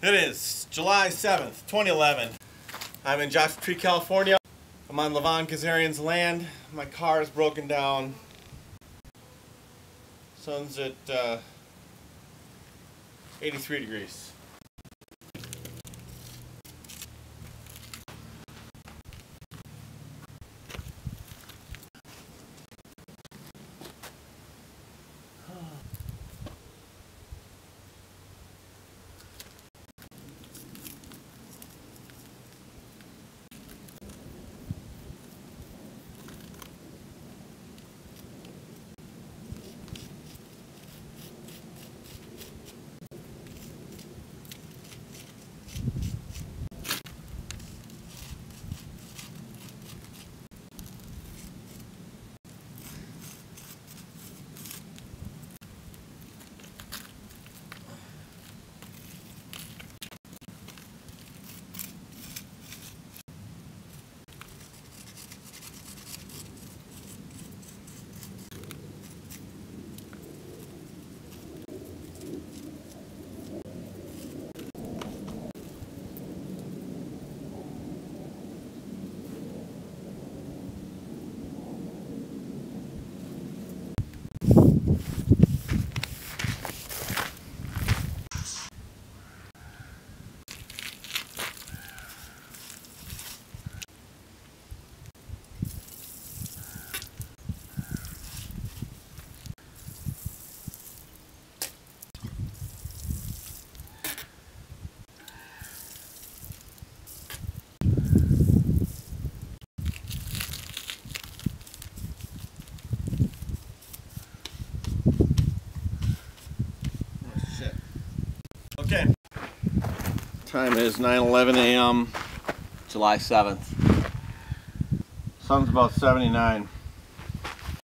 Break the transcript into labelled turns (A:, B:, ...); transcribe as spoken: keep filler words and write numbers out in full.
A: It is July seventh, twenty eleven. I'm in Joshua Tree, California. I'm on Levon Kazarian's land. My car is broken down. Sun's at uh, eighty-three degrees. Okay. Time is nine eleven a m July seventh. Sun's about seventy-nine.